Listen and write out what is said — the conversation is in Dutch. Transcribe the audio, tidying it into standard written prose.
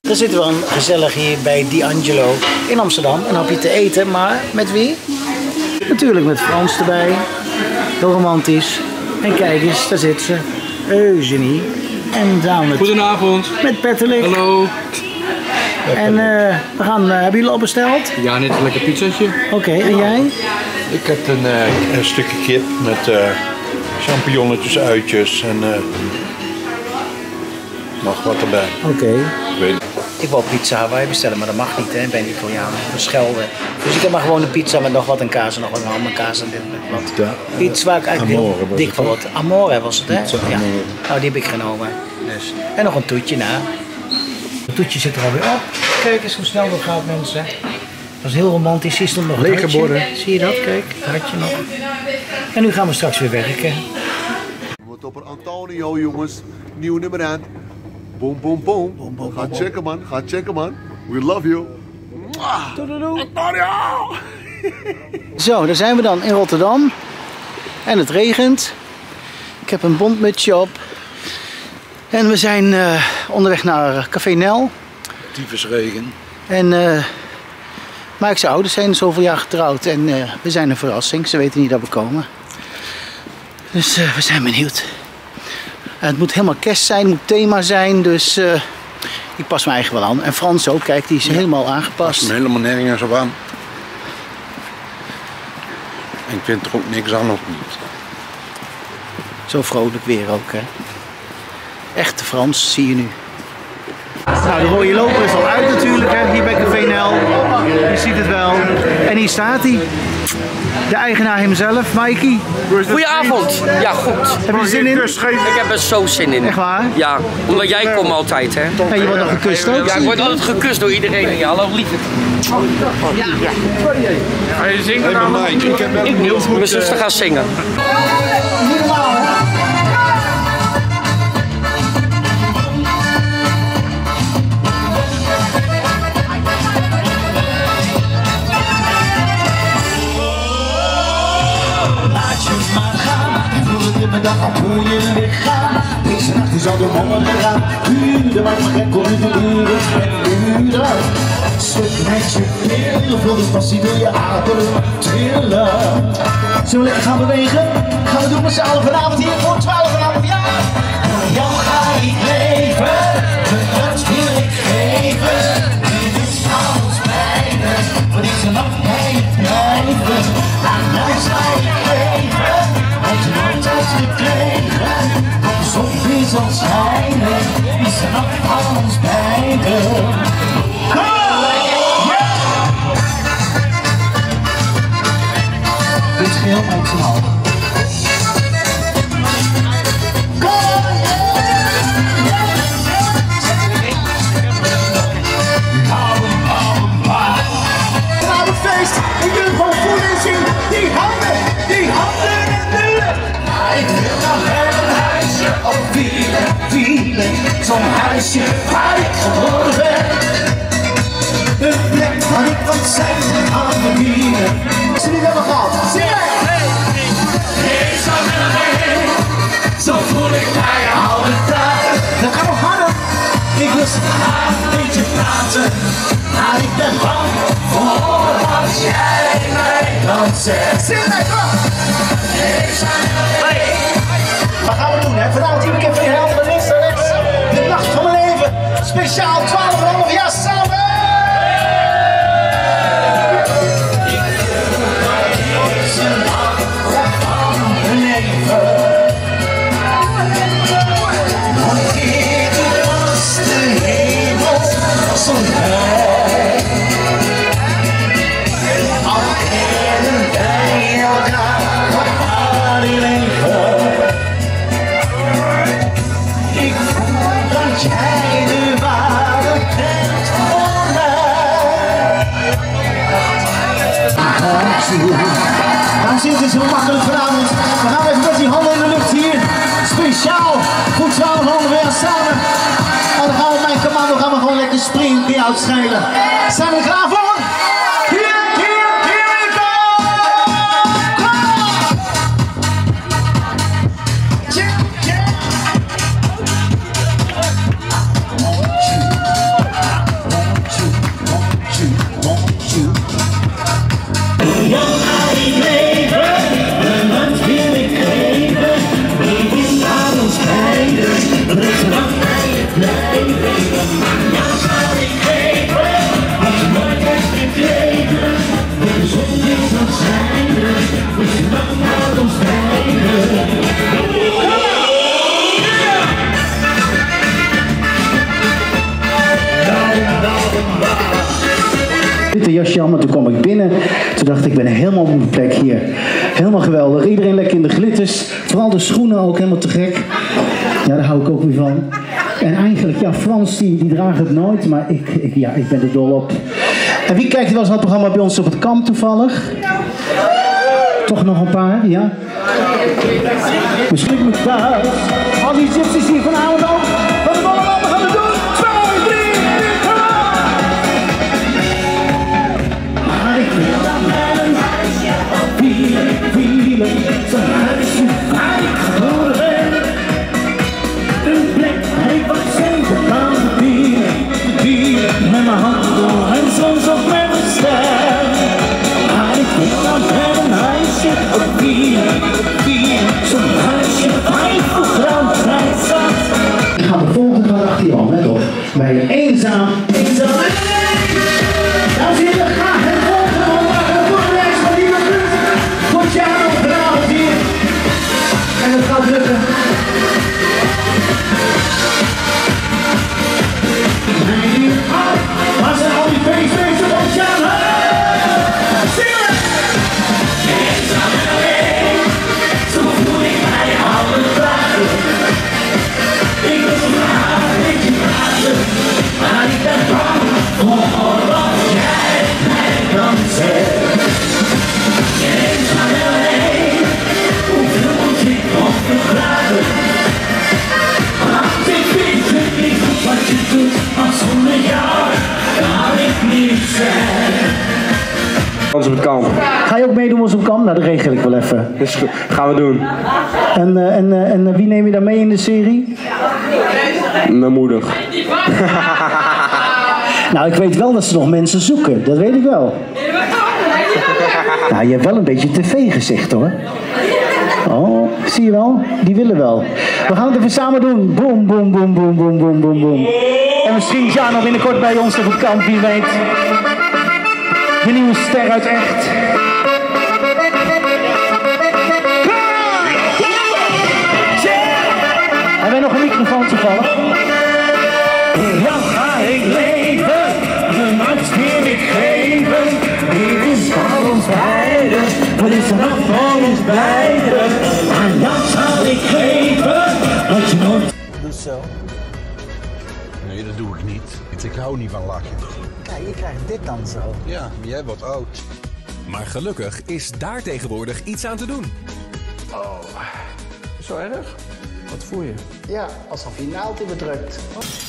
Dan zitten we dan gezellig hier bij D'Angelo in Amsterdam. Een hapje te eten, maar met wie? Natuurlijk met Frans erbij. Heel romantisch. En kijk eens, daar zit ze. Eugenie. En dan Goedenavond. Met Pettelik. Hallo. En we gaan, hebben jullie al besteld? Ja, net een lekker pizzaatje. Oké, en jij? Ik heb een stukje kip met champignonnetjes, uitjes en nog wat erbij. Oké. Weet Ik wou pizza Hawaii bestellen, maar dat mag niet, hè, bij een Italiaan. Dat schelden. Dus ik heb maar gewoon een pizza met nog wat en kaas en nog wat ham en kaas en dit en wat. Ja. Iets waar ik eigenlijk Amore heel was dik het, van word. Amore was het, hè? Pizza Ja. Amore. Nou, die heb ik genomen. Dus. En nog een toetje na. Het toetje zit er alweer op. Kijk eens hoe snel dat gaat, mensen. Dat is heel romantisch. Hier stond nog een Lege hartje. borden. Zie je dat? Kijk, het hartje nog. En nu gaan we straks weer werken. Wat op Antonio, jongens. Nieuw nummer aan. Boom, boom, boom. Ga checken, man. Ga checken, man. We love you. Antonio! Zo, daar zijn we dan in Rotterdam. En het regent. Ik heb een bontmutsje op. En we zijn onderweg naar Café Nel. tyfusregen. En Mark's ouders zijn zoveel jaar getrouwd en we zijn een verrassing. Ze weten niet dat we komen. Dus we zijn benieuwd. Het moet helemaal kerst zijn, het moet thema zijn, dus ik pas me eigen wel aan. En Frans ook, kijk, die is helemaal aangepast. Past me helemaal nergens op aan. En ik vind er ook niks aan ook niet. Zo vrolijk weer ook, hè. Echte Frans, zie je nu. Nou, de rode loper is al uit natuurlijk, hè, hier bij Café Nel. Je ziet het wel. En hier staat hij. De eigenaar hemzelf, Mikey. Goedenavond. Ja, goed. Heb je er zin in? Ik heb er zo zin in. Echt waar? Ja, omdat jij komt altijd, hè? En je wordt nog gekust ook? Ja, ik word altijd gekust door iedereen. Ja, hallo, lieve. Ga je zingen dan? Ik niet. Mijn zuster gaat zingen. Dan voel je lichaam. Deze nacht is al de morgen gaan. Uren, maar gek om te duren. Uren. Schud met je billen. Voel de passie door je adem trillen. Zullen we lekker gaan bewegen? Gaan we doen met z'n allen vanavond hier voor 12,5 jaar. Voor jou ga ik leven. Mijn hart wil ik geven. Dit is alles bijna. Voor deze nacht bij je blijven. Aan huis ga ik leven. Uit je nooit uitgekregen, de zon weer zal schijnen, is er nog van ons beiden. Dit scheelt met z'n allen. Vanavond feest, ik wil gewoon voelen en zien, die handen in de lucht. Ik wil nog een huisje op wielen, zo'n huisje waar ik geboren ben. Een plek waar ik wat zijn aan verdienen. Als je niet hebben gehad, zing mee! Ik zou er heen, zo voel ik mij al de dagen. Dat kan nog harder. Ik wil ze graag een beetje praten, maar ik ben bang voor wat jij mij dan zegt. Zing mee, kom! Ik zou er heen. Wat gaan we doen, hè? Vanavond hier ik van helft van links naar rechts. De nacht van mijn leven. Speciaal 12,5 jaar samen. Ik wil deze nacht van mijn leven. Want dit was de hemel zo blij. Al kennen wij elkaar nog maar in leven. Ik voel dat jij de ware bent voor mij. Dan zit het zo makkelijk vanavond. We gaan even met die handen in de lucht hier. Speciaal voor 12,5 jaar samen. En dan gaan we mijn commando gewoon lekker springen die uitschelen. Zijn we er klaar voor? Here we go! jasje aan, maar toen kwam ik binnen. Toen dacht ik ben helemaal op mijn plek hier. Helemaal geweldig. Iedereen lekker in de glitters. Vooral de schoenen ook helemaal te gek. Ja, daar hou ik ook weer van. En eigenlijk, ja, Frans die draagt het nooit, maar ik ben er dol op. En wie kijkt wel eens het programma bij ons op het kamp toevallig? Toch nog een paar, ja? Misschien moet thuis. Al die gypsies hier vanavond ook. Wat we allemaal gaan we doen? 2, 3, 4, maar ik wil dan met een huisje op wielen. Zo'n huisje waar ik geboren ben. Een plek waar ik wat centen kan verdienen. Met mijn handen door en soms ook met mijn stem. Maar ik wil dan met een huisje op wielen. Zo'n huisje waar ik voor groot tijd zat. Ik ga de volgende dag achter je al, let op. Bij je eenzaam. Dames en heren, graag het volgende morgen voor de rest van die minuut. Tot jou nog vanavond hier. En het gaat lukken. Waar zijn al die feestfeesten van Jan? Zingen! Eenzaam en alleen, zo voel ik mij alle dagen. Ik wil zo graag met je praten, maar ik ben bang voor wat jij mij kan zeggen. Eenzaam en alleen, hoeveel moet ik nog verdragen? Want ik weet het niet wat je doet, want zonder jou kan ik niet zijn. Ons op het kamp. Ga je ook meedoen ons op kamp? Nou, dat regel ik wel even. Dus gaan we doen. En wie neem je dan mee in de serie? Mijn moeder. Nou, ik weet wel dat ze nog mensen zoeken. Dat weet ik wel. Nou, je hebt wel een beetje tv-gezicht hoor. Oh, zie je wel? Die willen wel. We gaan het even samen doen. Boom, boom, boom, boom, boom, boom, boom, boom. En misschien Jano binnenkort bij ons op het kamp, wie weet. De nieuwe ster uit Echt. Hebben wij nog een microfoon toevallig? Ja, ga ik leven, de macht die ik geven. Dit is van ons beiden, wat is er nog van ons beiden? En dat zal ik geven, wat je nooit... Doe zo. Nee, dat doe ik niet. Ik hou niet van lachen. Kijk, je krijgt dit dan zo. Ja, jij wordt oud. Maar gelukkig is daar tegenwoordig iets aan te doen. Zo erg? Wat voel je? Ja, alsof je naald in bedrukt.